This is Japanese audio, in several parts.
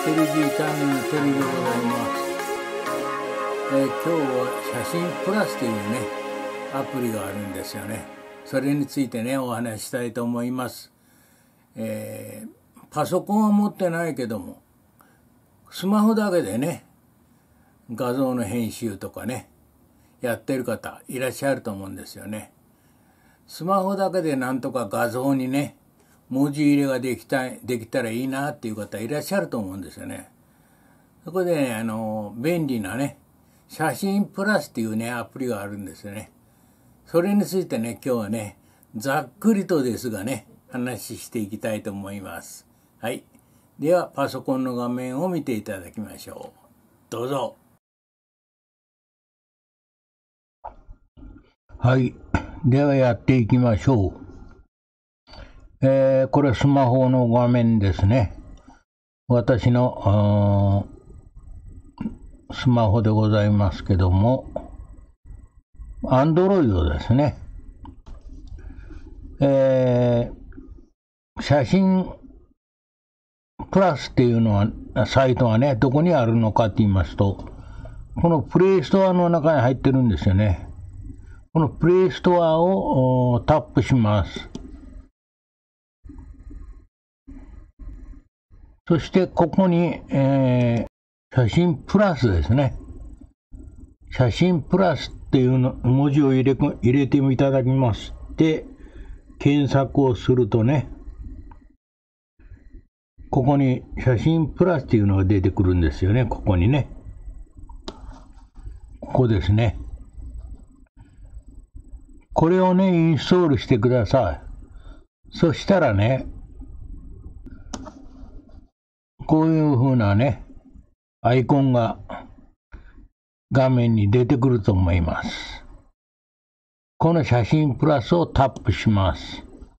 テレビチャンネルテレビでございます。今日は写真プラスというねアプリがあるんですよね。それについてねお話ししたいと思います。パソコンは持ってないけどもスマホだけでね画像の編集とかねやってる方いらっしゃると思うんですよね。スマホだけでなんとか画像にね文字入れができたらいいなっていう方いらっしゃると思うんですよね。そこでね便利なね写真プラスっていうねアプリがあるんですよね。それについてね今日はねざっくりとですがね話していきたいと思います。はい、ではパソコンの画面を見ていただきましょう。どうぞ。 はい、ではやっていきましょう。これスマホの画面ですね。私のスマホでございますけども、Android ですね。写真プラスっていうのは、サイトがね、どこにあるのかって言いますと、このプレイストアの中に入ってるんですよね。このプレイストアをタップします。そしてここに、写真プラスですね。写真プラスっていうの文字を入れていただきまして、検索をするとね、ここに写真プラスっていうのが出てくるんですよね。ここにね。ここですね。これをね、インストールしてください。そしたらね、こういう風なね、アイコンが画面に出てくると思います。この写真プラスをタップします。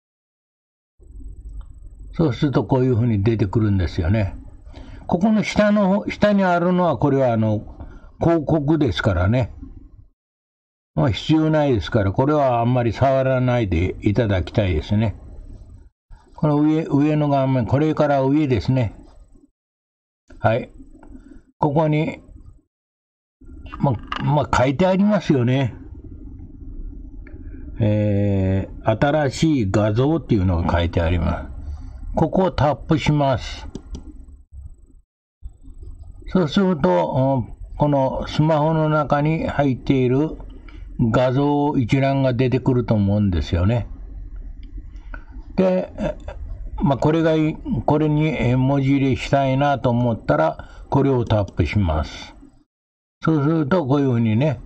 そうするとこういう風に出てくるんですよね。ここの下にあるのはこれは広告ですからね。必要ないですから、これはあんまり触らないでいただきたいですね。この上の画面、これから上ですね。はい。ここに、書いてありますよね。新しい画像っていうのが書いてあります。ここをタップします。そうすると、このスマホの中に入っている画像一覧が出てくると思うんですよね。で、これに文字入れしたいなと思ったら、これをタップします。そうすると、こういうふうにね、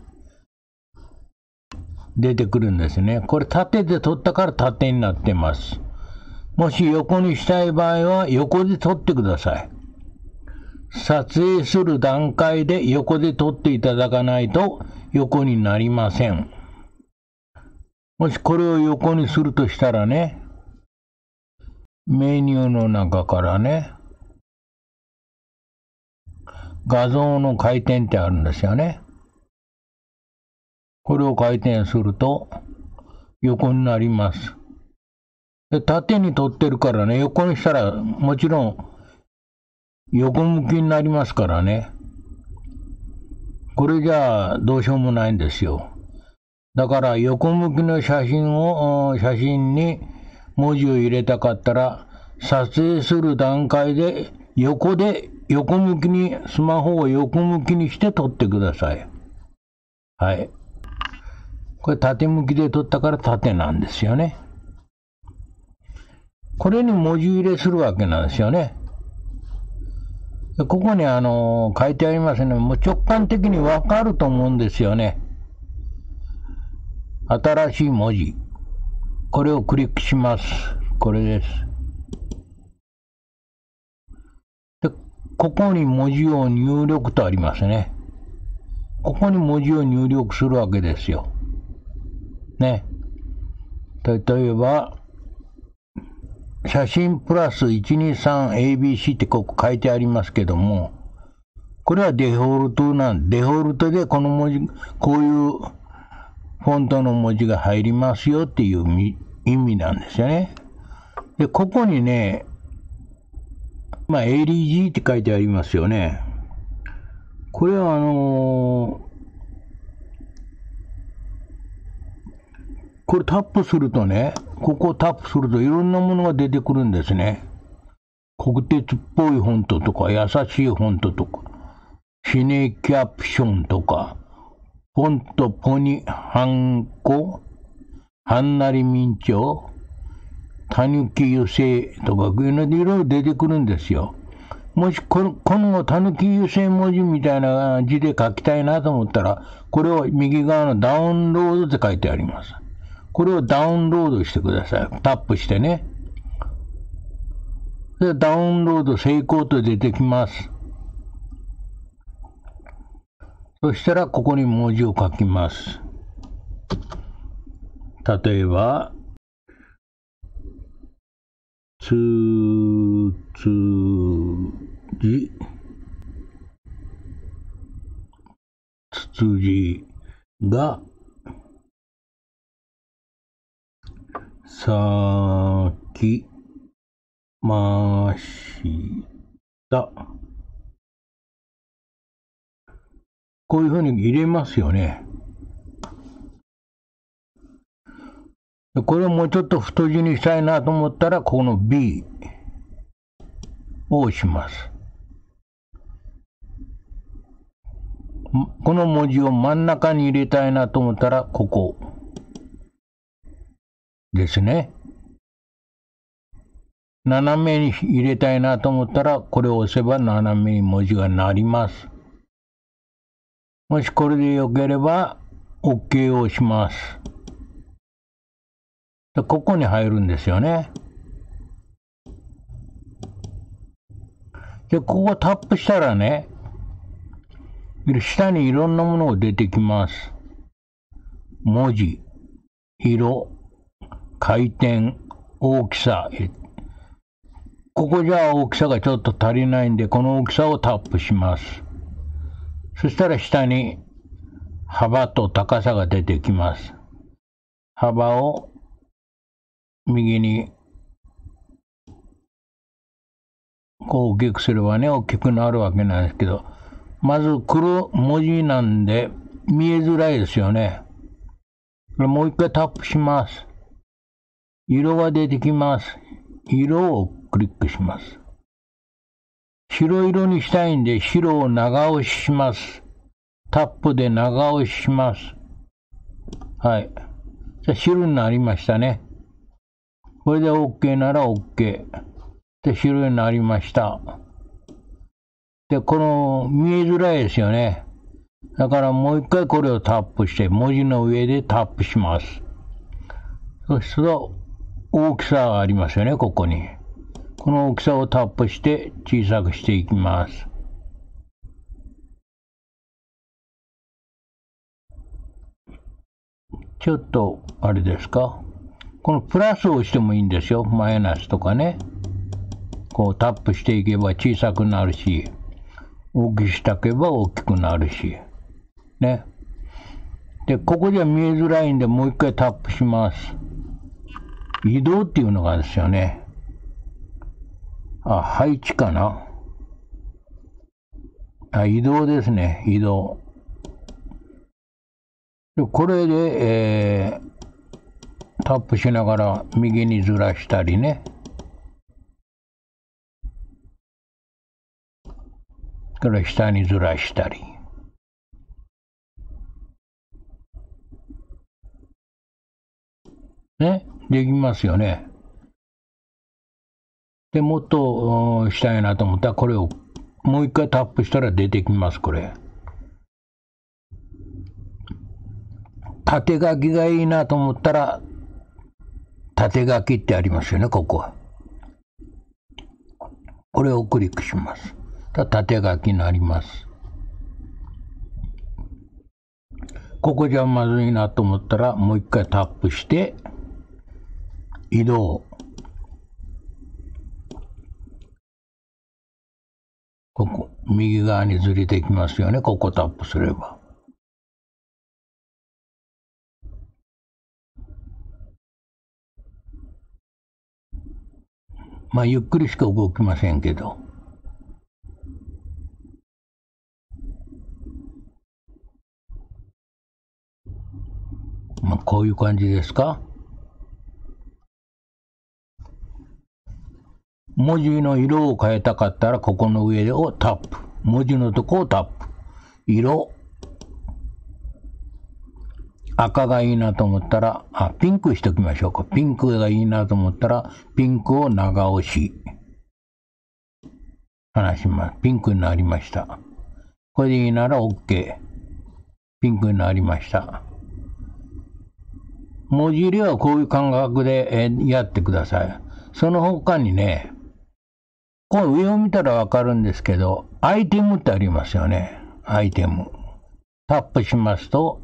出てくるんですね。これ縦で撮ったから縦になってます。もし横にしたい場合は、横で撮ってください。撮影する段階で横で撮っていただかないと横になりません。もしこれを横にするとしたらね、メニューの中からね、画像の回転ってあるんですよね。これを回転すると横になります。で、縦に撮ってるからね、横にしたらもちろん横向きになりますからね。これじゃあどうしようもないんですよ。だから横向きの写真に文字を入れたかったら、撮影する段階で横向きに、スマホを横向きにして撮ってください。はい。これ縦向きで撮ったから縦なんですよね。これに文字入れするわけなんですよね。ここに書いてありますね。もう直感的にわかると思うんですよね。新しい文字。これをクリックします。これです。で、ここに文字を入力とありますね。ここに文字を入力するわけですよ。ね。例えば、写真プラス 123ABC ってここ書いてありますけども、これはデフォルトでこの文字、こういうフォントの文字が入りますよっていう意味なんですよね。で、ここにね、 LG って書いてありますよね。これはこれタップするとね、ここをタップするといろんなものが出てくるんですね。国鉄っぽいフォントとか、優しいフォントとか、シネキャプションとか、フォントポニハンコ、はんなり明朝、たぬき油性とか、いろいろ出てくるんですよ。もしこのたぬき油性文字みたいな字で書きたいなと思ったら、これを右側のダウンロードって書いてあります。これをダウンロードしてください。タップしてね。で、ダウンロード成功と出てきます。そしたら、ここに文字を書きます。例えば、つつじが咲きました。こういうふうに入れますよね。これをもうちょっと太字にしたいなと思ったら、この B を押します。この文字を真ん中に入れたいなと思ったら、ここですね。斜めに入れたいなと思ったら、これを押せば斜めに文字がなります。もしこれでよければ、OK を押します。で、ここに入るんですよね。で、ここタップしたらね、下にいろんなものが出てきます。文字、色、回転、大きさ。ここじゃ大きさがちょっと足りないんで、この大きさをタップします。そしたら下に幅と高さが出てきます。幅を右にこう大きくすればね、大きくなるわけなんですけど、まず黒文字なんで見えづらいですよね。これもう一回タップします。色が出てきます。色をクリックします。白色にしたいんで白を長押しします。タップで長押しします。はい。じゃあ白になりましたね。これで OK なら OK。で、白になりました。で、この見えづらいですよね。だからもう一回これをタップして、文字の上でタップします。そうすると大きさがありますよね、ここに。この大きさをタップして小さくしていきます。ちょっと、あれですか。このプラスを押してもいいんですよ。マイナスとかね。こうタップしていけば小さくなるし、大きくしたければ大きくなるし。ね。で、ここじゃ見えづらいんで、もう一回タップします。移動っていうのがですよね。配置かな。移動ですね。移動。でこれで、タップしながら右にずらしたりね。から下にずらしたり。ね。できますよね。で、もっとしたいなと思ったら、これをもう一回タップしたら出てきます、これ。縦書きがいいなと思ったら、縦書きってありますよね、ここ。これをクリックします。縦書きになります。ここじゃまずいなと思ったら、もう一回タップして、移動。ここ、右側にずれてきますよね。ここタップすれば。ゆっくりしか動きませんけど。 こういう感じですか。文字の色を変えたかったら、ここの上をタップ。文字のとこをタップ。色。赤がいいなと思ったら、ピンクしておきましょうか。ピンクがいいなと思ったら、ピンクを長押し。離します。ピンクになりました。これでいいなら OK。ピンクになりました。文字入れはこういう感覚でやってください。その他にね、この上を見たらわかるんですけど、アイテムってありますよね。アイテム。タップしますと、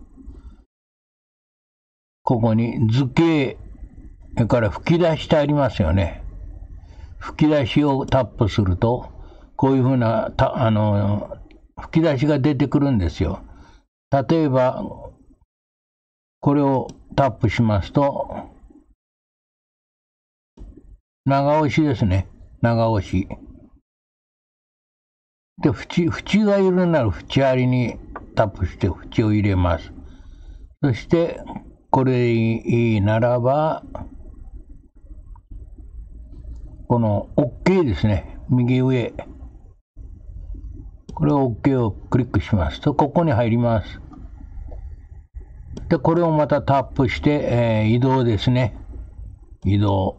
ここに図形、それから吹き出しってありますよね。吹き出しをタップすると、こういうふうな、吹き出しが出てくるんですよ。例えば、これをタップしますと、長押しですね。長押し。で、縁がいるなら縁ありにタップして縁を入れます。そして、これいいならば、この OK ですね。右上。これを OK をクリックしますと、ここに入ります。で、これをまたタップして、移動ですね。移動。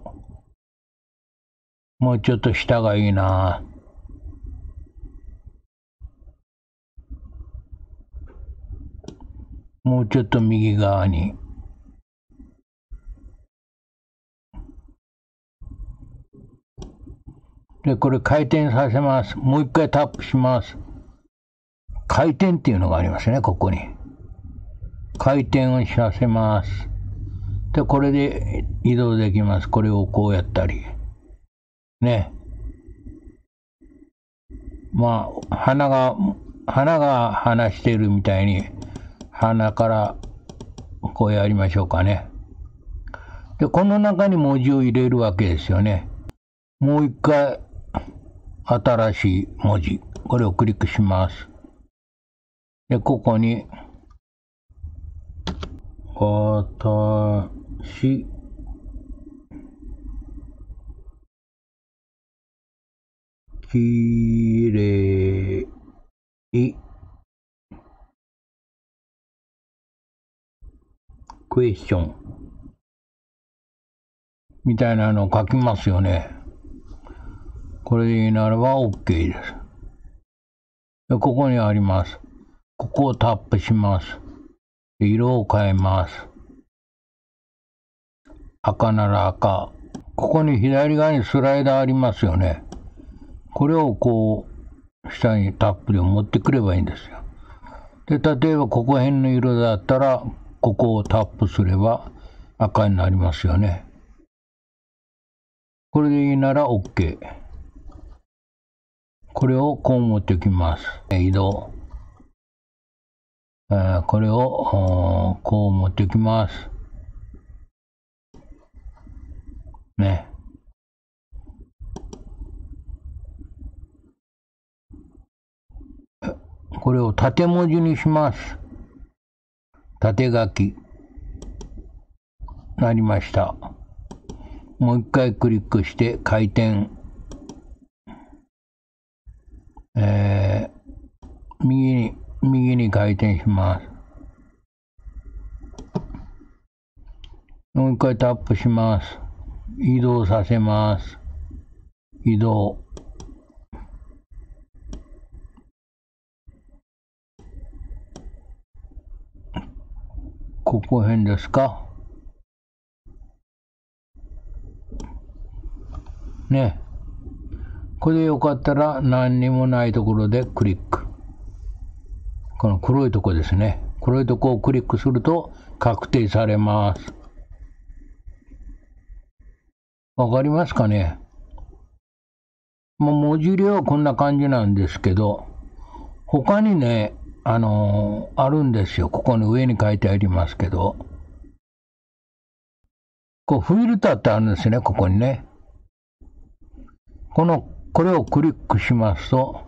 もうちょっと下がいいな。もうちょっと右側に。で、これ回転させます。もう一回タップします。回転っていうのがありますね、ここに。回転をさせます。で、これで移動できます。これをこうやったり。ね。まあ、鼻が離しているみたいに、鼻からこうやりましょうかね。で、この中に文字を入れるわけですよね。もう一回、新しい文字。これをクリックします。で、ここに、私、きれい、クエスチョン。みたいなのを書きますよね。これでいいならば OK です。で、ここにあります。ここをタップします。色を変えます。赤なら赤。ここに左側にスライダーありますよね。これをこう、下にタップで持ってくればいいんですよ。で、例えばここ辺の色だったら、ここをタップすれば赤になりますよね。これでいいなら OK。これをこう持ってきます。移動。これをこう持ってきます。ね。これを縦文字にします。縦書き。なりました。もう一回クリックして回転。右に回転します。もう一回タップします。移動させます。移動。ここ辺ですか。ね。これでよかったら何にもないところでクリック。この黒いとこですね。黒いとこをクリックすると確定されます。わかりますかね。文字入れはこんな感じなんですけど、他にね、あるんですよ。ここの上に書いてありますけど。こう、フィルターってあるんですね、ここにね。これをクリックしますと、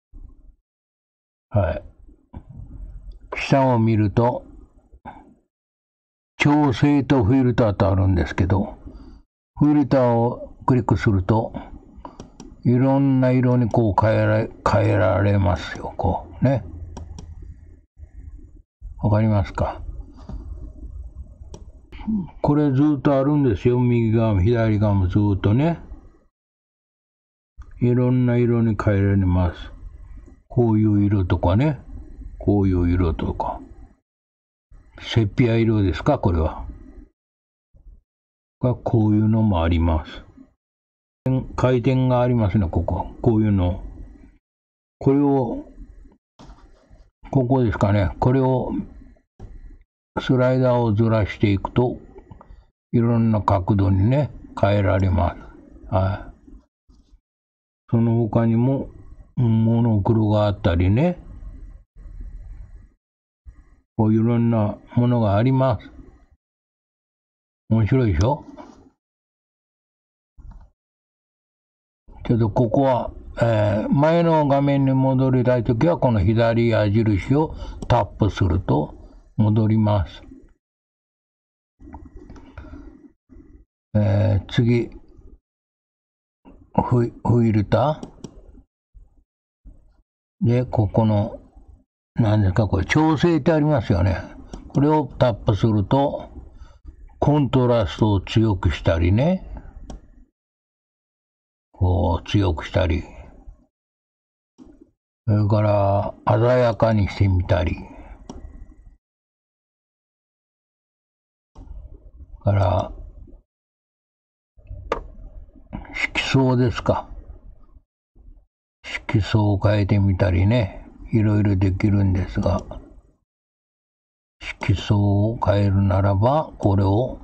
はい。下を見ると、 調整とフィルターとあるんですけど、フィルターをクリックすると、いろんな色にこう変えられますよ。こうね。わかりますか？これずっとあるんですよ。右側も左側もずっとね。いろんな色に変えられます。こういう色とかね。こういう色とか。セピア色ですか、これは。こういうのもあります。回転がありますね、ここ。こういうの。これを、ここですかね。これを、スライダーをずらしていくと、いろんな角度にね、変えられます。はい。その他にも、モノクロがあったりね。こういういろんなものがあります。面白いでしょ？ちょっとここは、前の画面に戻りたいときは、この左矢印をタップすると戻ります。次、フィルター。で、ここの、何ですか、これ、調整ってありますよね。これをタップすると、コントラストを強くしたりね。こう、強くしたり。それから、鮮やかにしてみたり。から、色相ですか。色相を変えてみたりね。いろいろできるんですが、色相を変えるならば、これを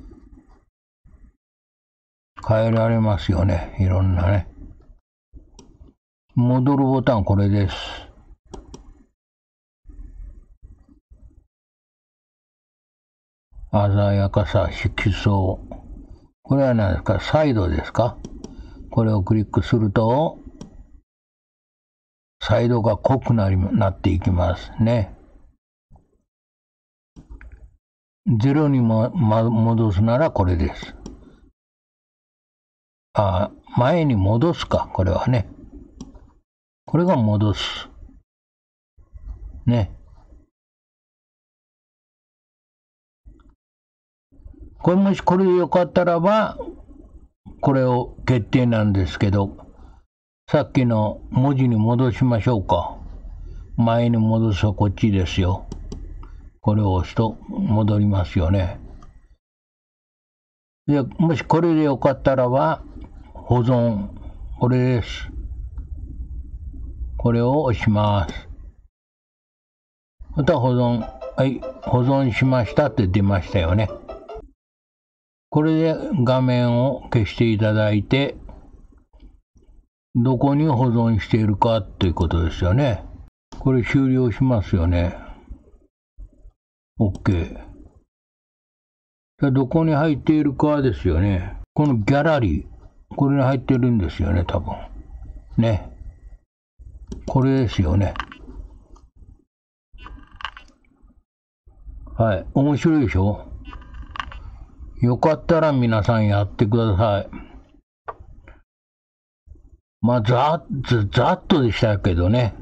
変えられますよね。いろんなね。戻るボタンこれです。鮮やかさ、色相。これは何ですか？サイドですか？これをクリックすると、サイドが濃くなっていきますね。ゼロにも、戻すならこれです。前に戻すか、これはね。これが戻す。ね。これもしこれでよかったらば、これを決定なんですけど、さっきの文字に戻しましょうか。前に戻すとこっちですよ。これを押すと戻りますよね。で、もしこれでよかったらば、保存。これです。これを押します。また保存。はい、保存しましたって出ましたよね。これで画面を消していただいて、どこに保存しているかということですよね。これ終了しますよね。OK。どこに入っているかですよね。このギャラリー。これに入ってるんですよね、多分。ね。これですよね。はい。面白いでしょ？よかったら皆さんやってください。まあ、ざっとでしたけどね。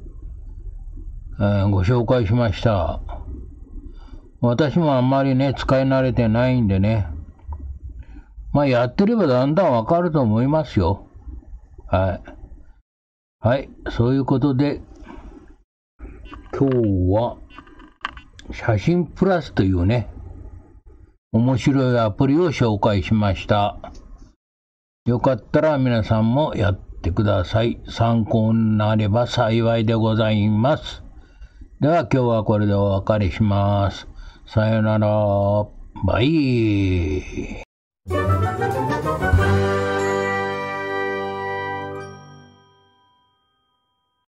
ご紹介しました。私もあんまりね、使い慣れてないんでね。まあ、やってればだんだんわかると思いますよ。はい。はい。そういうことで、今日は、写真プラスというね、面白いアプリを紹介しました。よかったら皆さんもやってください。参考になれば幸いでございます。では今日はこれでお別れします。さよなら。バイ。